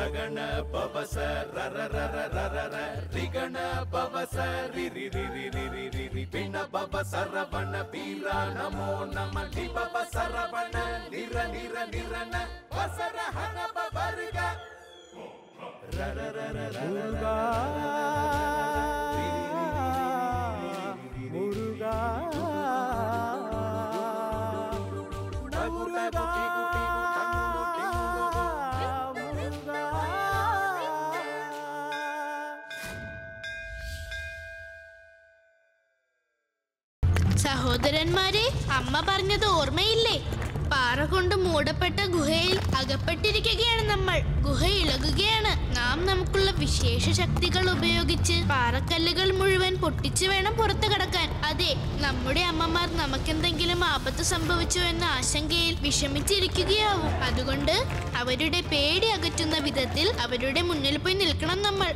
ರಗಣ ಪವಸ ರರ ರರ ರರ ರ ರಿಗಣ ಪವಸ ರಿ ರಿ ರಿ ರಿ ರಿ ರಿ ರಿ ರಿ ಪಿಣ ಪವ ಸರವಣ ವೀರ ನಮೋ ನಮ ಲಿ ಪವ ಸರವಣ ನಿರ ನಿರ ನಿರನ ವಸರ ಹನ ಪವರ್ಗ ರರ ರರ ರರ ಮುರುಗಾ സഹോദരന്മാരെ, അമ്മ പറഞ്ഞത് ഓർമ്മയില്ലേ? പാറ കൊണ്ട് മൂടപ്പെട്ട ഗുഹയിൽ അകപ്പെട്ടിരിക്കുകയാണ് നമ്മൾ. ഗുഹ ഇളകുകയാണ്. നാം നമുക്കുള്ള വിശേഷ ശക്തികൾ ഉപയോഗിച്ച് പാറക്കല്ലുകൾ മുഴുവൻ പൊട്ടിച്ചു വേണം പുറത്തു കടക്കാൻ. അതെ, നമ്മുടെ അമ്മമാർ നമുക്കെന്തെങ്കിലും ആപത്ത് സംഭവിച്ചോ എന്ന ആശങ്കയിൽ വിഷമിച്ചിരിക്കുകയാവും. അതുകൊണ്ട് അവരുടെ പേടി അകറ്റുന്ന വിധത്തിൽ അവരുടെ മുന്നിൽ പോയി നിൽക്കണം നമ്മൾ.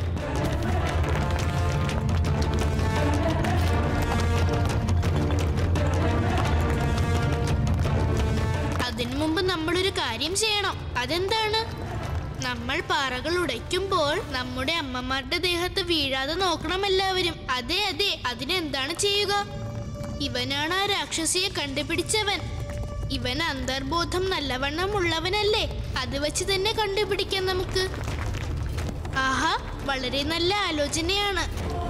അതിനു മുമ്പ് നമ്മളൊരു കാര്യം ചെയ്യണം. അതെന്താണ്? നമ്മൾ പാറകൾ ഉടയ്ക്കുമ്പോൾ നമ്മുടെ അമ്മമാരുടെ ദേഹത്ത് വീഴാതെ നോക്കണം എല്ലാവരും. അതെ അതെ, അതിനെന്താണ് ചെയ്യുക? ഇവനാണ് ആ രാക്ഷസിയെ കണ്ടുപിടിച്ചവൻ. ഇവൻ അന്തർബോധം നല്ലവണ്ണം ഉള്ളവനല്ലേ? അത് വെച്ച് തന്നെ കണ്ടുപിടിക്കാം നമുക്ക്. ആഹാ, വളരെ നല്ല ആലോചനയാണ്.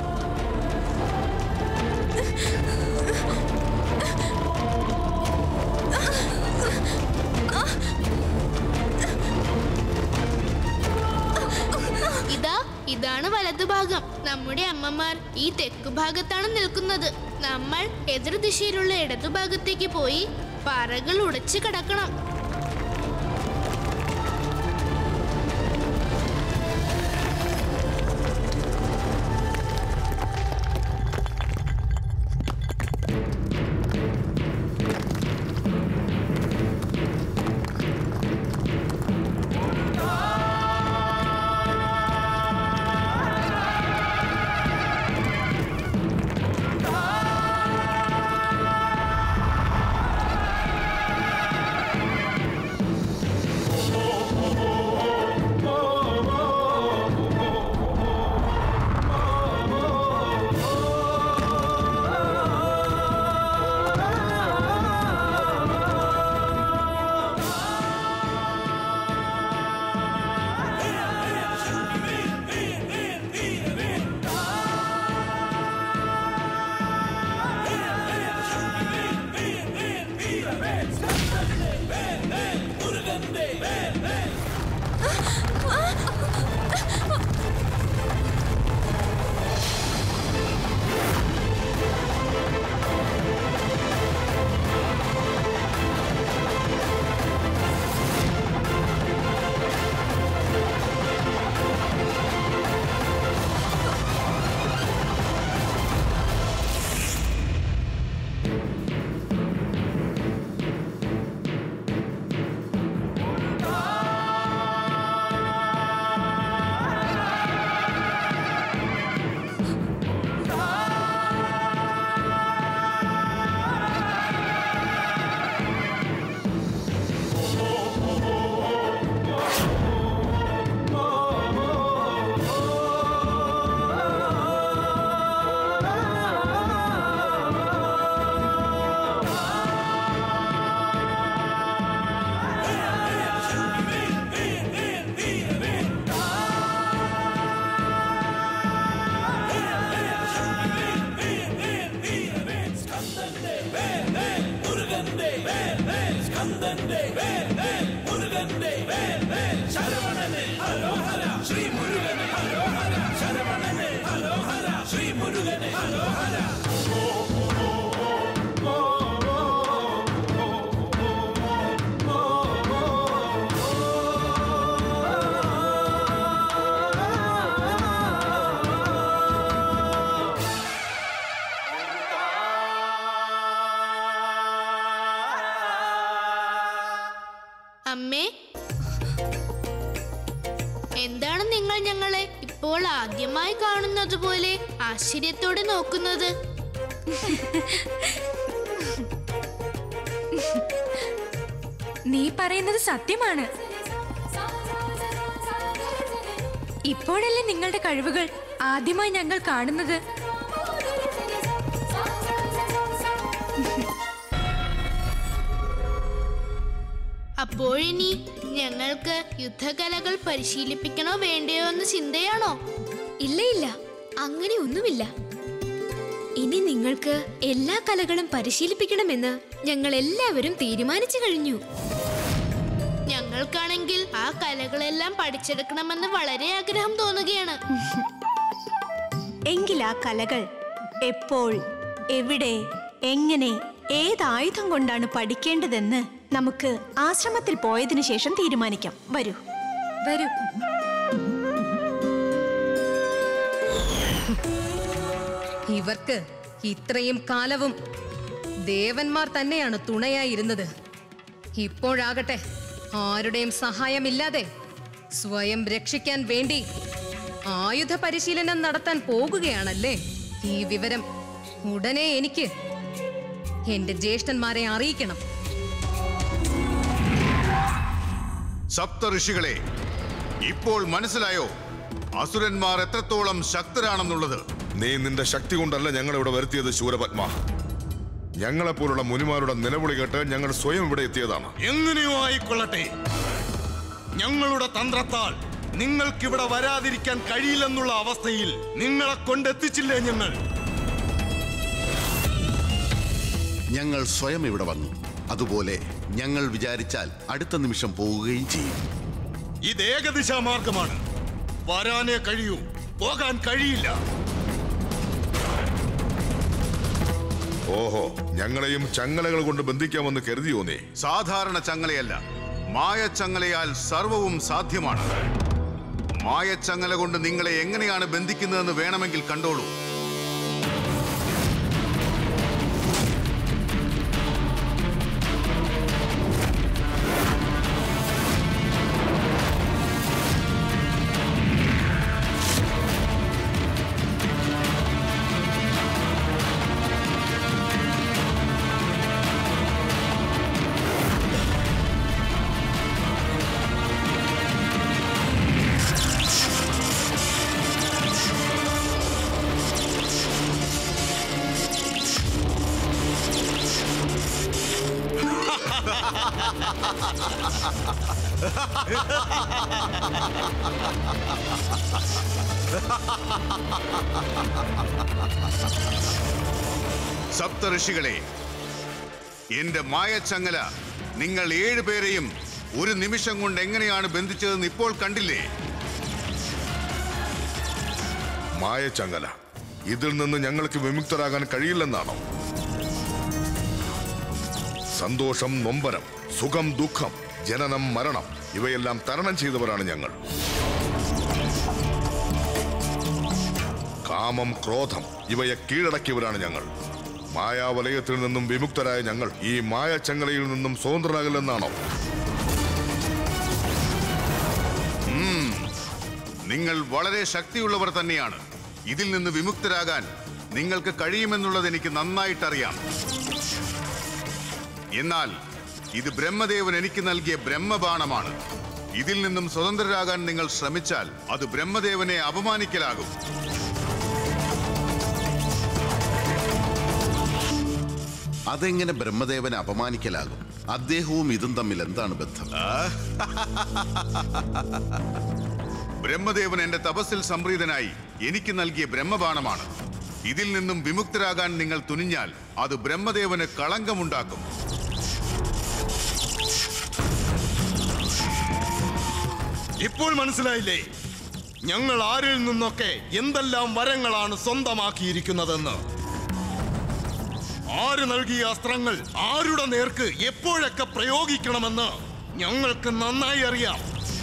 ഇതാണ് വലതുഭാഗം. നമ്മുടെ അമ്മമാർ ഈ തെക്കുഭാഗത്താണ് നിൽക്കുന്നത്. നമ്മൾ എതിർദിശയിലുള്ള ഇടതുഭാഗത്തേക്ക് പോയി പാറകൾ ഉടച്ചു കടക്കണം. അമ്മേ, എന്താണ് നിങ്ങൾ ഞങ്ങളെ ഇപ്പോൾ ആദ്യമായി കാണുന്നത് പോലെ ആശ്ചര്യത്തോടെ നോക്കുന്നത്? നീ പറയുന്നത് സത്യമാണ്. ഇപ്പോഴല്ലേ നിങ്ങളുടെ കഴിവുകൾ ആദ്യമായി ഞങ്ങൾ കാണുന്നത്. അപ്പോഴിനി ഞങ്ങൾക്ക് യുദ്ധകലകൾ പരിശീലിപ്പിക്കണോ വേണ്ടയോ എന്ന ചിന്തയാണോ? ഇല്ല ഇല്ല, അങ്ങനെയൊന്നുമില്ല. ഇനി നിങ്ങൾക്ക് എല്ലാ കലകളും പരിശീലിപ്പിക്കണമെന്ന് ഞങ്ങൾ എല്ലാവരും തീരുമാനിച്ചു കഴിഞ്ഞു. ഞങ്ങൾക്കാണെങ്കിൽ ആ കലകളെല്ലാം പഠിച്ചെടുക്കണമെന്ന് വളരെ ആഗ്രഹം തോന്നുകയാണ്. എങ്കിൽ ആ കലകൾ എപ്പോൾ, എവിടെ, എങ്ങനെ, ഏതായുധം കൊണ്ടാണ് പഠിക്കേണ്ടതെന്ന് നമുക്ക് ആശ്രമത്തിൽ പോയതിനു ശേഷം തീരുമാനിക്കാം. വരൂ വരൂ. ഇവർക്ക് ഇത്രയും കാലവും ദേവന്മാർ തന്നെയാണ് തുണയായിരുന്നത്. ഇപ്പോഴാകട്ടെ ആരുടെയും സഹായമില്ലാതെ സ്വയം രക്ഷിക്കാൻ വേണ്ടി ആയുധ പരിശീലനം നടത്താൻ പോകുകയാണല്ലേ? ഈ വിവരം ഉടനെ എനിക്ക് എന്റെ ജ്യേഷ്ഠന്മാരെ അറിയിക്കണം. സപ്തഋഷികളെ, ഇപ്പോൾ മനസ്സിലായോ അസുരന്മാർ എത്രത്തോളം ശക്തരാണെന്നുള്ളത്? നീ നിന്റെ ശക്തി കൊണ്ടല്ല ഞങ്ങളിവിടെ വരുത്തിയത് ശൂരപത്മ. ഞങ്ങളെപ്പോലുള്ള മുനിമാരുടെ നിലവിളി കേട്ട് ഞങ്ങൾ സ്വയം ഇവിടെ എത്തിയതാണ്. എങ്ങനെയോ ആയിക്കൊള്ളട്ടെ, ഞങ്ങളുടെ തന്ത്രത്താൽ നിങ്ങൾക്കിവിടെ വരാതിരിക്കാൻ കഴിയില്ലെന്നുള്ള അവസ്ഥയിൽ നിങ്ങളെ കൊണ്ടെത്തിച്ചില്ലേ ഞങ്ങൾ? ഞങ്ങൾ സ്വയം ഇവിടെ വന്നു. അതുപോലെ ഞങ്ങൾ വിചാരിച്ചാൽ അടുത്ത നിമിഷം പോവുകയും ചെയ്യും. ഇത് ഏകദിശാ മാർഗമാണ്. വരാനേ കഴിയൂ, പോകാൻ കഴിയില്ല. ഓഹോ, ഞങ്ങളെയും ചങ്ങലകൾ കൊണ്ട് ബന്ധിക്കാമെന്ന് കരുതിയോ നീ? സാധാരണ ചങ്ങലയല്ല, മായച്ചങ്ങലയാൽ സർവവും സാധ്യമാണ്. മായച്ചങ്ങല കൊണ്ട് നിങ്ങളെ എങ്ങനെയാണ് ബന്ധിക്കുന്നതെന്ന് വേണമെങ്കിൽ കണ്ടോളൂ. സപ്തഋഷികളെ, എന്റെ മായച്ചങ്ങല നിങ്ങൾ 7 പേരെയും ഒരു നിമിഷം കൊണ്ട് എങ്ങനെയാണ് ബന്ധിച്ചതെന്ന് ഇപ്പോൾ കണ്ടില്ലേ? മായച്ചങ്ങല, ഇതിൽ നിന്ന് ഞങ്ങൾക്ക് വിമുക്തരാകാൻ കഴിയില്ലെന്നാണോ? സന്തോഷം, നൊമ്പരം, സുഖം, ദുഃഖം, ജനനം, മരണം ഇവയെല്ലാം തരണം ചെയ്തവരാണ് ഞങ്ങൾ. കാമം, ക്രോധം ഇവയെ കീഴടക്കിയവരാണ് ഞങ്ങൾ. മായാവലയത്തിൽ നിന്നും വിമുക്തരായ ഞങ്ങൾ ഈ മായച്ചങ്ങലയിൽ നിന്നും സ്വതന്ത്രരാകില്ലെന്നാണോ? നിങ്ങൾ വളരെ ശക്തിയുള്ളവർ തന്നെയാണ്. ഇതിൽ നിന്ന് വിമുക്തരാകാൻ നിങ്ങൾക്ക് കഴിയുമെന്നുള്ളത് എനിക്ക് നന്നായിട്ടറിയാം. എന്നാൽ ഇത് ബ്രഹ്മദേവൻ എനിക്ക് നൽകിയ ബ്രഹ്മബാണമാണ്. ഇതിൽ നിന്നും സ്വതന്ത്രരാകാൻ നിങ്ങൾ ശ്രമിച്ചാൽ അത് ബ്രഹ്മദേവനെ അപമാനിക്കലാകും. അതെങ്ങനെ ബ്രഹ്മദേവനെ അപമാനിക്കലാകും? അദ്ദേഹവും ഇതും തമ്മിൽ എന്താണ് ബന്ധം? ബ്രഹ്മദേവൻ എന്റെ തപസ്സിൽ സംപ്രീതനായി എനിക്ക് നൽകിയ ബ്രഹ്മബാണമാണ്. ഇതിൽ നിന്നും വിമുക്തരാകാൻ നിങ്ങൾ തുനിഞ്ഞാൽ അത് ബ്രഹ്മദേവന് കളങ്കമുണ്ടാക്കും. ഇപ്പോൾ മനസ്സിലായില്ലേ ഞങ്ങൾ ആരിൽ നിന്നൊക്കെ എന്തെല്ലാം വരങ്ങളാണ് സ്വന്തമാക്കിയിരിക്കുന്നതെന്ന്? ആര് നൽകിയ അസ്ത്രങ്ങൾ ആരുടെ നേർക്ക് എപ്പോഴൊക്കെ പ്രയോഗിക്കണമെന്ന് ഞങ്ങൾക്ക് നന്നായി അറിയാം.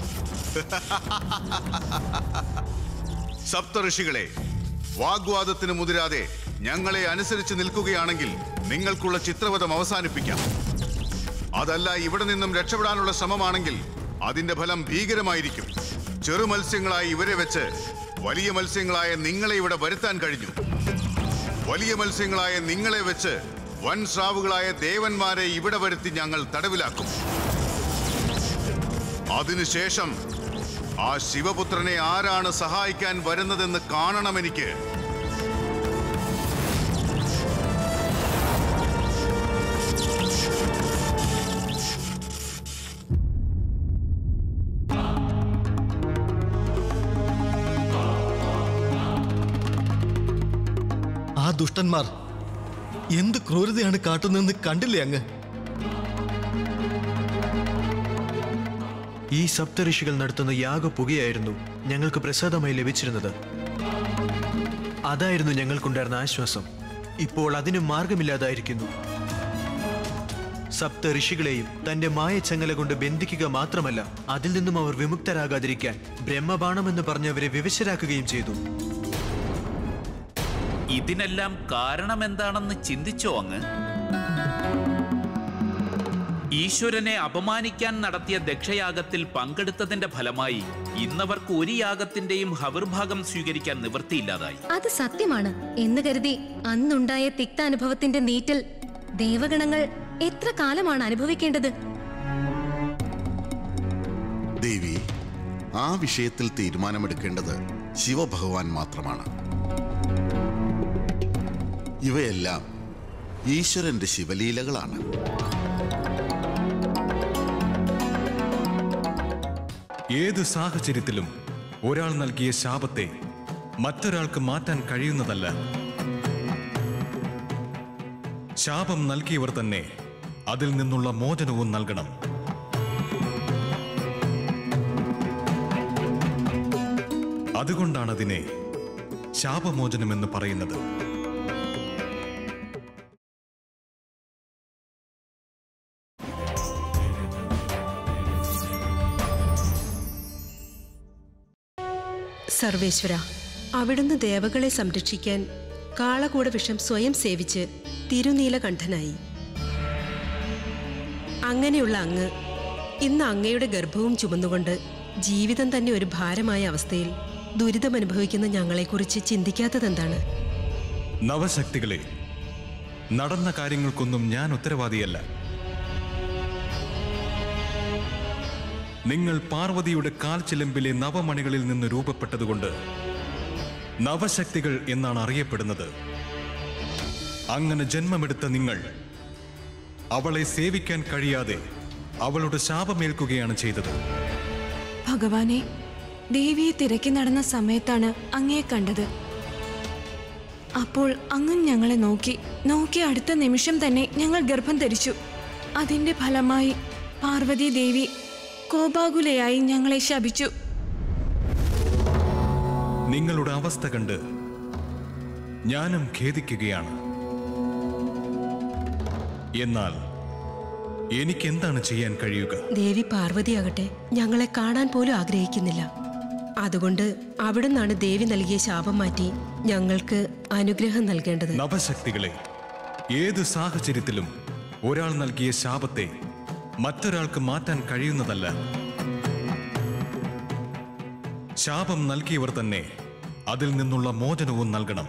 സപ്തഋഷികളെ, വാഗ്വാദത്തിന് മുതിരാതെ ഞങ്ങളെ അനുസരിച്ച് നിൽക്കുകയാണെങ്കിൽ നിങ്ങൾക്കുള്ള ചിത്രവധം അവസാനിപ്പിക്കാം. അതല്ല, ഇവിടെ നിന്നും രക്ഷപ്പെടാനുള്ള ശ്രമമാണെങ്കിൽ അതിന്റെ ഫലം ഭീകരമായിരിക്കും. ചെറു മത്സ്യങ്ങളായി ഇവരെ വെച്ച് വലിയ മത്സ്യങ്ങളായ നിങ്ങളെ ഇവിടെ വരുത്താൻ കഴിഞ്ഞു. വലിയ മത്സ്യങ്ങളായ നിങ്ങളെ വെച്ച് വൻ സ്രാവുകളായ ദേവന്മാരെ ഇവിടെ വരുത്തി ഞങ്ങൾ തടവിലാക്കും. അതിനുശേഷം ആ ശിവപുത്രനെ ആരാണ് സഹായിക്കാൻ വരുന്നതെന്ന് കാണണം എനിക്ക്. ആ ദുഷ്ടന്മാർ എന്ത് ക്രൂരതയാണ് കാട്ടുന്നതെന്ന് കണ്ടില്ലേ അങ്ങ്? ഈ സപ്തഋഷികൾ നടത്തുന്ന യാഗപുകയായിരുന്നു ഞങ്ങൾക്ക് പ്രസാദമായി ലഭിച്ചിരുന്നത്. അതായിരുന്നു ഞങ്ങൾക്കുണ്ടായിരുന്ന ആശ്വാസം. ഇപ്പോൾ അതിന് മാർഗമില്ലാതായിരിക്കുന്നു. സപ്തഋഷികളെയും തന്റെ മായച്ചങ്ങല കൊണ്ട് ബന്ധിക്കുക മാത്രമല്ല, അതിൽ നിന്നും അവർ വിമുക്തരാകാതിരിക്കാൻ ബ്രഹ്മബാണമെന്ന് പറഞ്ഞ് അവരെ വിവശരാക്കുകയും ചെയ്തു. ഇതിനെല്ലാം കാരണം എന്താണെന്ന് ചിന്തിച്ചോ അങ്ങ്? ഈശ്വരനെ അപമാനിക്കാൻ നടത്തിയ ദക്ഷയാഗത്തിൽ പങ്കെടുത്തതിന്റെ ഫലമായി ഇന്നവർക്ക് ഒരു യാഗത്തിന്റെയും ഹവിർഭാഗം സ്വീകരിക്കാൻ നിവൃത്തിയില്ലാതായി. അത് സത്യമാണ് എന്ന് കരുതി അന്നുണ്ടായ തിക്താനുഭവത്തിന്റെ നീറ്റൽ ദേവഗണങ്ങൾ എത്ര കാലമാണ് അനുഭവിക്കേണ്ടത്? ദേവി, ആ വിഷയത്തിൽ തീരുമാനമെടുക്കേണ്ടത് ശിവഭഗവാൻ മാത്രമാണ്. ഇവയെല്ലാം ഈശ്വരന്റെ ശിവലീലകളാണ്. ഏത് സാഹചര്യത്തിലും ഒരാൾ നൽകിയ ശാപത്തെ മറ്റൊരാൾക്ക് മാറ്റാൻ കഴിയുന്നതല്ല. ശാപം നൽകിയവർ തന്നെ അതിൽ നിന്നുള്ള മോചനവും നൽകണം. അതുകൊണ്ടാണ് അതിനെ ശാപമോചനമെന്ന് പറയുന്നത്. സർവേശ്വര, അവിടുന്ന് ദേവകളെ സംരക്ഷിക്കാൻ കാളകൂട വിഷം സ്വയം സേവിച്ച് തിരുനീലകണ്ഠനായി. അങ്ങനെയുള്ള അങ്ങ് ഇന്ന് അങ്ങയുടെ ഗർഭവും ചുമന്നുകൊണ്ട് ജീവിതം തന്നെ ഒരു ഭാരമായ അവസ്ഥയിൽ ദുരിതമനുഭവിക്കുന്ന ഞങ്ങളെക്കുറിച്ച് ചിന്തിക്കാത്തതെന്താണ്? നവശക്തികളെ, നടന്ന കാര്യങ്ങൾക്കൊന്നും ഞാൻ ഉത്തരവാദിയല്ല. നിങ്ങൾ പാർവതിയുടെ കാൽച്ചിലമ്പിലെ നവമണികളിൽ നിന്ന് രൂപപ്പെട്ടതുകൊണ്ട് നവശക്തികൾ എന്നാണ് അറിയപ്പെടുന്നത്. അങ്ങനെ ജന്മമെടുത്ത നിങ്ങൾ അവളെ സേവിക്കാൻ കഴിയാതെ അവളുടെ ശാപമേൽക്കുകയാണ് ചെയ്തത്. ഭഗവാനെ, ദേവിയെ തിരക്കി നടന്ന സമയത്താണ് അങ്ങയെ കണ്ടത്. അപ്പോൾ അങ്ങ് ഞങ്ങളെ നോക്കി അടുത്ത നിമിഷം തന്നെ ഞങ്ങൾ ഗർഭം ധരിച്ചു. അതിന്റെ ഫലമായി പാർവതി ദേവി കോപാകുലയായി ഞങ്ങളെ ശപിച്ചു. നിങ്ങളുടെ അവസ്ഥ കണ്ട് ഞാനും ഖേദിക്കുകയാണ്. എന്നാൽ എനിക്കെന്താണ് ചെയ്യാൻ കഴിയുക? ദേവി പാർവതിയാകട്ടെ ഞങ്ങളെ കാണാൻ പോലും ആഗ്രഹിക്കുന്നില്ല. അതുകൊണ്ട് അവിടുന്നാണ് ദേവി നൽകിയ ശാപം മാറ്റി ഞങ്ങൾക്ക് അനുഗ്രഹം നൽകേണ്ടത്. നവശക്തികളെ, ഏത് സാഹചര്യത്തിലും ഒരാൾ നൽകിയ ശാപത്തെ മറ്റൊരാൾക്ക് മാറ്റാൻ കഴിയുന്നതല്ല. ശാപം നൽകിയവർ തന്നെ അതിൽ നിന്നുള്ള മോചനവും നൽകണം.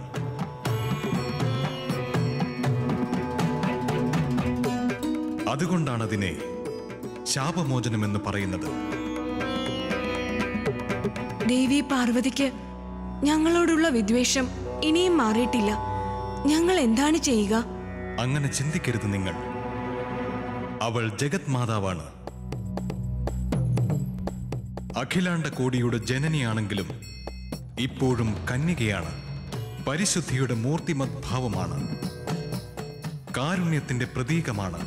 അതുകൊണ്ടാണ് അതിനെ ശാപമോചനമെന്ന് പറയുന്നത്. ദേവി പാർവതിക്ക് ഞങ്ങളോടുള്ള വിദ്വേഷം ഇനിയും മാറിയിട്ടില്ല. ഞങ്ങൾ എന്താണ് ചെയ്യുക? അങ്ങനെ ചിന്തിക്കരുത് നിങ്ങൾ. അവൾ ജഗത് മാതാവാണ്. അഖിലാണ്ട കോടിയുടെ ജനനിയാണെങ്കിലും ഇപ്പോഴും കന്യകയാണ്. പരിശുദ്ധിയുടെ മൂർത്തിമത് ഭാവമാണ്. കാരുണ്യത്തിന്റെ പ്രതീകമാണ്.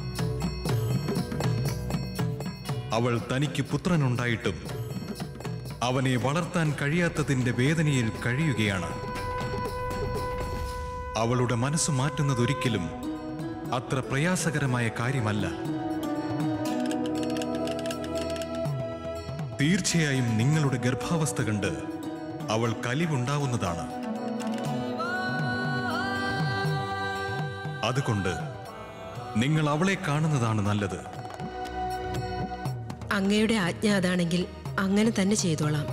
അവൾ തനിക്ക് പുത്രനുണ്ടായിട്ടും അവനെ വളർത്താൻ കഴിയാത്തതിന്റെ വേദനയിൽ കഴിയുകയാണ്. അവളുടെ മനസ്സ് മാറ്റുന്നതൊരിക്കലും അത്ര പ്രയാസകരമായ കാര്യമല്ല. തീർച്ചയായും നിങ്ങളുടെ ഗർഭാവസ്ഥ കണ്ട് അവൾ കലിവുണ്ടാവുന്നതാണ്. അതുകൊണ്ട് നിങ്ങൾ അവളെ കാണുന്നതാണ് നല്ലത്. അങ്ങയുടെ ആജ്ഞ അതാണെങ്കിൽ അങ്ങനെ തന്നെ ചെയ്തോളാം.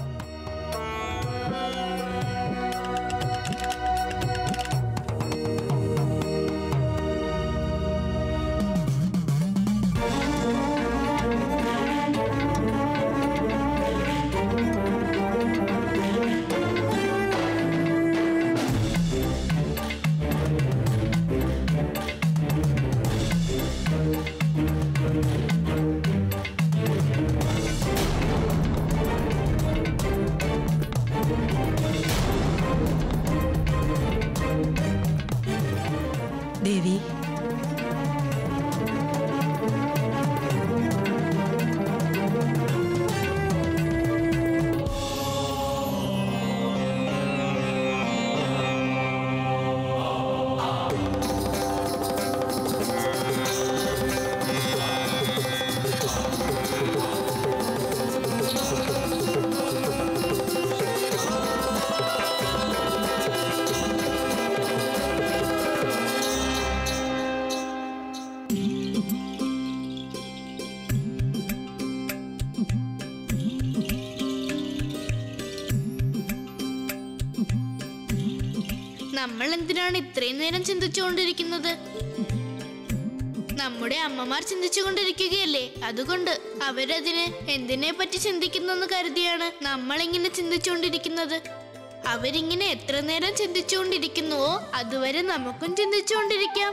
നമ്മൾ എന്തിനാണ് ഇത്രയും നേരം ചിന്തിച്ചുകൊണ്ടിരിക്കുന്നത്? നമ്മുടെ അമ്മമാർ ചിന്തിച്ചുകൊണ്ടിരിക്കുകയല്ലേ, അതുകൊണ്ട് അവരതിന് എന്തിനെ പറ്റി ചിന്തിക്കുന്നെന്ന് കരുതിയാണ് നമ്മളിങ്ങനെ ചിന്തിച്ചുകൊണ്ടിരിക്കുന്നത്. അവരിങ്ങനെ എത്ര നേരം ചിന്തിച്ചുകൊണ്ടിരിക്കുന്നുവോ അതുവരെ നമുക്കും ചിന്തിച്ചുകൊണ്ടിരിക്കാം.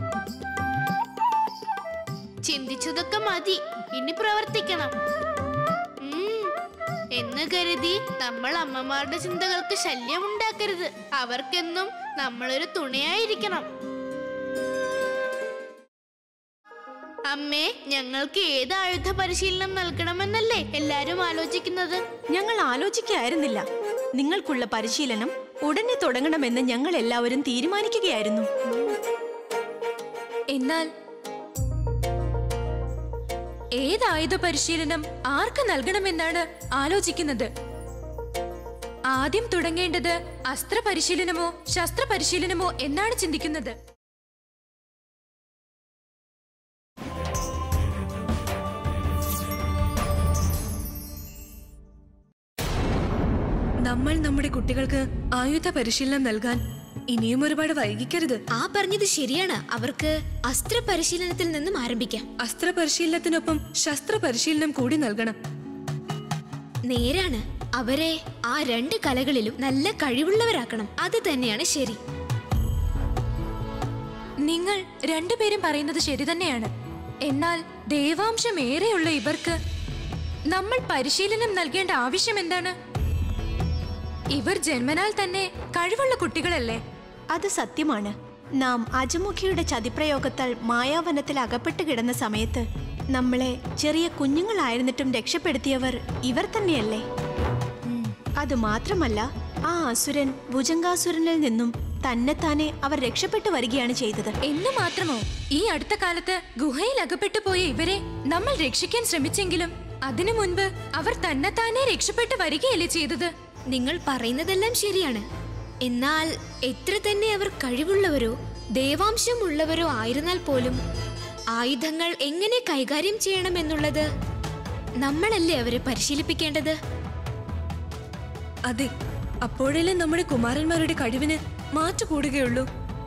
ചിന്തിച്ചതൊക്കെ മതി, ഇനി പ്രവർത്തിക്കണം എന്ന് കരുതി നമ്മൾ അമ്മമാരുടെ ചിന്തകൾക്ക് ശല്യം ഉണ്ടാക്കരുത്. അവർക്കെന്നും നമ്മളൊരു തുണയായിരിക്കണം. അമ്മേ, ഞങ്ങൾക്ക് ഏത് ആയുധ പരിശീലനം നൽകണമെന്നല്ലേ എല്ലാരും ആലോചിക്കുന്നത്? ഞങ്ങൾ ആലോചിക്കായിരുന്നില്ല. നിങ്ങൾക്കുള്ള പരിശീലനം ഉടനെ തുടങ്ങണമെന്ന് ഞങ്ങൾ എല്ലാവരും തീരുമാനിക്കുകയായിരുന്നു. എന്നാൽ ഏത് ആയുധ പരിശീലനം ആർക്ക് നൽകണമെന്നാണ് ആലോചിക്കുന്നത്? ആദ്യം തുടങ്ങേണ്ടത് അസ്ത്ര പരിശീലനമോ ശസ്ത്ര പരിശീലനമോ എന്നാണ് ചിന്തിക്കുന്നത്. നമ്മൾ നമ്മുടെ കുട്ടികൾക്ക് ആയുധ പരിശീലനം നൽകാൻ ഇനിയും ഒരുപാട് വൈകിക്കരുത്. ആ പറഞ്ഞത് ശരിയാണ്. അവർക്ക് അസ്ത്ര പരിശീലനത്തിൽ നിന്നും ആരംഭിക്കാം. അസ്ത്ര പരിശീലനത്തിനൊപ്പം ശസ്ത്ര പരിശീലനം കൂടി നൽകണം. നേരാണ്. അവരെ ആ 2 കലകളിലും നല്ല കഴിവുള്ളവരാക്കണം. അത് തന്നെയാണ് ശരി. നിങ്ങൾ രണ്ടുപേരും പറയുന്നത് ശരി തന്നെയാണ്. എന്നാൽ ദേവാംശം ഏറെയുള്ള ഇവർക്ക് നമ്മൾ പരിശീലനം നൽകേണ്ട ആവശ്യം എന്താണ്? ഇവർ ജന്മനാൽ തന്നെ കഴിവുള്ള കുട്ടികളല്ലേ? അത് സത്യമാണ്. നാം അജമുഖിയുടെ ചതിപ്രയോഗത്താൽ മായാവനത്തിൽ അകപ്പെട്ട് കിടന്ന സമയത്ത് നമ്മളെ ചെറിയ കുഞ്ഞുങ്ങളായിരുന്നിട്ടും രക്ഷപ്പെടുത്തിയവർ ഇവർ തന്നെയല്ലേ? അത് മാത്രമല്ല, ആ അസുരൻ ഭുജംഗാസുരനിൽ നിന്നും തന്നെത്താനെ അവർ രക്ഷപ്പെട്ടു വരികയാണ് ചെയ്തത്. എന്ന് മാത്രമോ? ഈ അടുത്ത കാലത്ത് ഗുഹയിൽ അകപ്പെട്ടു പോയ ഇവരെ നമ്മൾ രക്ഷിക്കാൻ ശ്രമിച്ചെങ്കിലും അതിനു മുൻപ് അവർ തന്നെത്താനെ രക്ഷപ്പെട്ടു വരികയല്ലേ ചെയ്തത്? നിങ്ങൾ പറയുന്നതെല്ലാം ശരിയാണ്. എന്നാൽ എത്ര തന്നെ അവർ കഴിവുള്ളവരോ ദേവാംശമുള്ളവരോ ആയിരുന്നാൽ പോലും ആയുധങ്ങൾ എങ്ങനെ കൈകാര്യം ചെയ്യണമെന്നുള്ളത് നമ്മളല്ലേ അവരെ പരിശീലിപ്പിക്കേണ്ടത്? അതെ, അപ്പോഴല്ലേ നമ്മുടെ കുമാരന്മാരുടെ കഴിവിന് മാറ്റു കൂടുകയുള്ളൂ.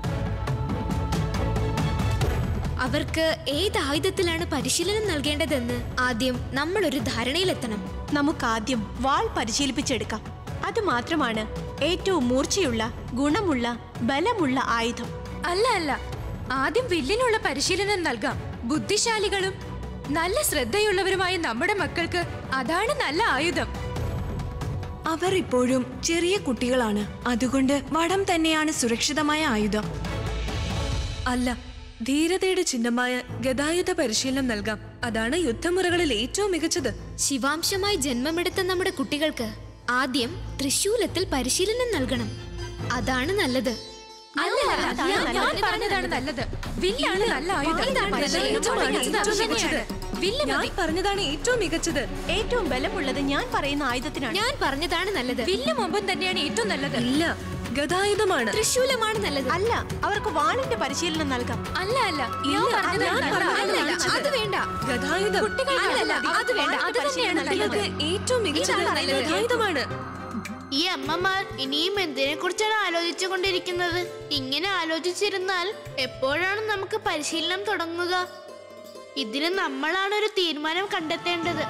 അവർക്ക് ഏത് ആയുധത്തിലാണ് പരിശീലനം നൽകേണ്ടതെന്ന് ആദ്യം നമ്മൾ ഒരു ധാരണയിലെത്തണം. നമുക്കാദ്യം വാൾ പരിശീലിപ്പിച്ചെടുക്കാം. അത് മാത്രമാണ് ഏറ്റവും മൂർച്ചയുള്ള, ഗുണമുള്ള, ബലമുള്ള ആയുധം. അല്ല അല്ല, ആദ്യം വില്ലിനുള്ള പരിശീലനം നൽകാം. ബുദ്ധിശാലികളും നല്ല ശ്രദ്ധയുള്ളവരുമായ നമ്മുടെ മക്കൾക്ക് അതാണ് നല്ല ആയുധം. അവർ ഇപ്പോഴും ചെറിയ കുട്ടികളാണ്. അതുകൊണ്ട് വടം തന്നെയാണ് സുരക്ഷിതമായ ആയുധം. അല്ല, ധീരതയുടെ ചിഹ്നമായ ഗദായുധ പരിശീലനം നൽകാം. അതാണ് യുദ്ധമുറകളിൽ ഏറ്റവും മികച്ചത്. ശിവാംശമായി ജന്മമെടുത്ത നമ്മുടെ കുട്ടികൾക്ക് ആദ്യം തൃശൂലത്തിൽ പരിശീലനം നൽകണം. അതാണ് നല്ലത്. ഞാൻ പറഞ്ഞതാണ് നല്ലത്. വില്ലാണ് നല്ല ആയുധം. ഞാൻ പറഞ്ഞതാണ് ഏറ്റവും മികച്ചത്. ഏറ്റവും ബലമുള്ളത് ഞാൻ പറയുന്ന ആയുധത്തിനാണ്. ഞാൻ പറഞ്ഞതാണ് നല്ലത്. വില്ലും ഒമ്പും തന്നെയാണ് ഏറ്റവും നല്ലത്. ഇല്ല, ഗദായുധമാണ്. തൃശൂലമാണ് നല്ലത്. അല്ല, അവർക്ക് വാളിന്റെ പരിശീലനം നൽകാം. അല്ല അല്ല, അത് വേണ്ട. ഗദായുധം അത് വേണ്ട. അത് തന്നെയാണ് നല്ലത്. ഏറ്റവും മികച്ചത് ഗദായുധമാണ്. ഈ അമ്മമാർ ഇനിയും എന്തിനെ കുറിച്ചാണ് ആലോചിച്ചു കൊണ്ടിരിക്കുന്നത്? ഇങ്ങനെ ആലോചിച്ചിരുന്നാൽ എപ്പോഴാണ് നമുക്ക് പരിശീലനം തുടങ്ങുക? ഇതിന് നമ്മളാണ് ഒരു തീരുമാനം കണ്ടെത്തേണ്ടത്.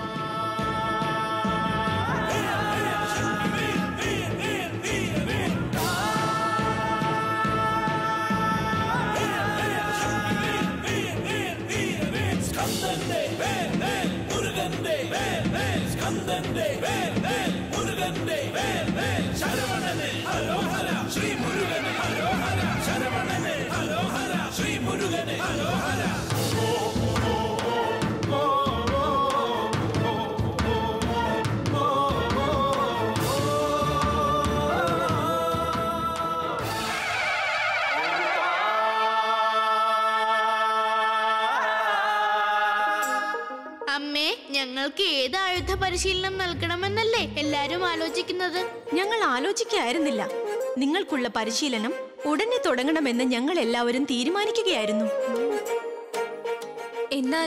അമ്മേ, ഞങ്ങൾക്ക് ഏത് ആയുധ പരിശീലനം നൽകണമെന്നല്ലേ എല്ലാരും ആലോചിക്കുന്നത്? ഞങ്ങൾ ആലോചിക്കായിരുന്നില്ല. നിങ്ങൾക്കുള്ള പരിശീലനം ഉടനെ തുടങ്ങണമെന്ന് ഞങ്ങൾ എല്ലാവരും തീരുമാനിക്കുകയായിരുന്നു. എന്നാൽ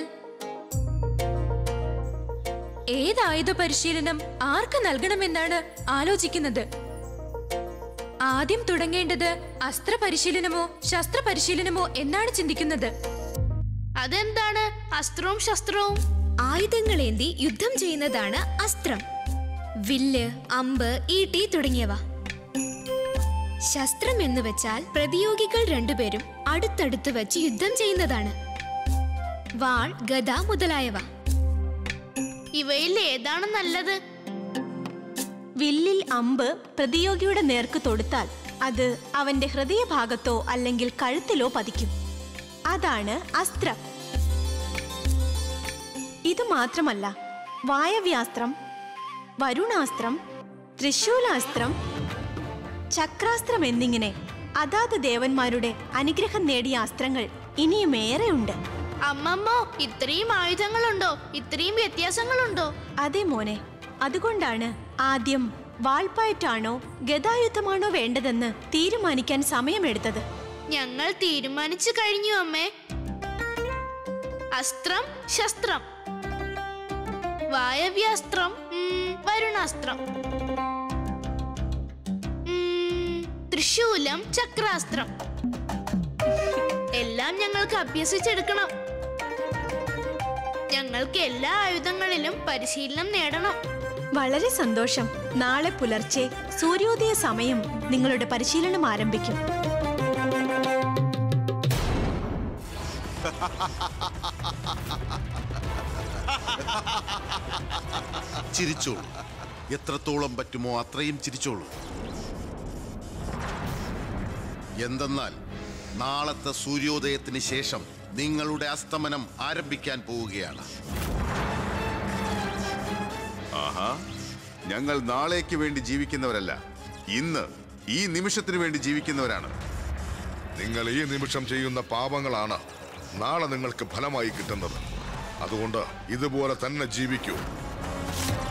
ഏത് ആയുധ പരിശീലനം ആർക്ക് നൽകണമെന്നാണ് ആലോചിക്കുന്നത്? ആദ്യം തുടങ്ങേണ്ടത് അസ്ത്ര പരിശീലനമോ ശസ്ത്ര പരിശീലനമോ എന്നാണ് ചിന്തിക്കുന്നത്. അതെന്താണ് അസ്ത്രവും ശസ്ത്രവും? ആയുധങ്ങളേന്തി യുദ്ധം ചെയ്യുന്നതാണ് അസ്ത്രം. വില്ല്, അമ്പ്, ഈട്ടി തുടങ്ങിയവ. ശസ്ത്രം എന്ന് വെച്ചാൽ പ്രതിയോഗികൾ രണ്ടുപേരും അടുത്തടുത്ത് വെച്ച് യുദ്ധം ചെയ്യുന്നതാണ്. വാൾ, ഗദ മുതലായവ. ഇവയിൽ ഏതാണ് നല്ലത്? വില്ലിൽ അമ്പ് പ്രതിയോഗിയുടെ നേർക്ക് തൊടുത്താൽ അത് അവന്റെ ഹൃദയഭാഗത്തോ അല്ലെങ്കിൽ കഴുത്തിലോ പതിക്കും. അതാണ് അസ്ത്രം. ഇത് മാത്രമല്ല, വായവ്യാസ്ത്രം, വരുണാസ്ത്രം, ത്രിശൂലാസ്ത്രം, ചക്രാസ്ത്രം എന്നിങ്ങനെ അതാത് ദേവന്മാരുടെ അനുഗ്രഹം നേടിയ അസ്ത്രങ്ങൾ ഇനിയും ഏറെയുണ്ട്. അമ്മമ്മോ, ഇത്രയും ആയുധങ്ങളുണ്ടോ? ഇത്രയും വ്യത്യാസങ്ങളുണ്ടോ? അതെ മോനെ, അതുകൊണ്ടാണ് ആദ്യം വാൾപ്പായറ്റാണോ ഗദായുദ്ധമാണോ വേണ്ടതെന്ന് തീരുമാനിക്കാൻ സമയമെടുത്തത്. ഞങ്ങൾ തീരുമാനിച്ചു കഴിഞ്ഞു അമ്മേ. അസ്ത്രം, ശസ്ത്രം, വായവ്യാസ്ത്രം, വരുണാസ്ത്രം, ത്രിശൂലം, ചക്രാസ്ത്രം എല്ലാം ഞങ്ങൾക്ക് അഭ്യസിച്ചെടുക്കണം. ഞങ്ങൾക്ക് എല്ലാ ആയുധങ്ങളിലും പരിശീലനം നേടണം. വളരെ സന്തോഷം. നാളെ പുലർച്ചെ സൂര്യോദയ സമയം നിങ്ങളുടെ പരിശീലനം ആരംഭിക്കും. ചിരിച്ചോളൂ. എത്രത്തോളം പറ്റുമോ അത്രയും ചിരിച്ചോളൂ. എന്തെന്നാൽ നാളത്തെ സൂര്യോദയത്തിന് ശേഷം നിങ്ങളുടെ അസ്തമനം ആരംഭിക്കാൻ പോവുകയാണ്. ആഹാ, ഞങ്ങൾ നാളേക്ക് വേണ്ടി ജീവിക്കുന്നവരല്ല, ഇന്ന് ഈ നിമിഷത്തിന് വേണ്ടി ജീവിക്കുന്നവരാണ്. നിങ്ങൾ ഈ നിമിഷം ചെയ്യുന്ന പാപങ്ങളാണ് നാളെ നിങ്ങൾക്ക് ഫലമായി കിട്ടുന്നത്. അതുകൊണ്ട് ഇതുപോലെ തന്നെ ജീവിക്കൂ.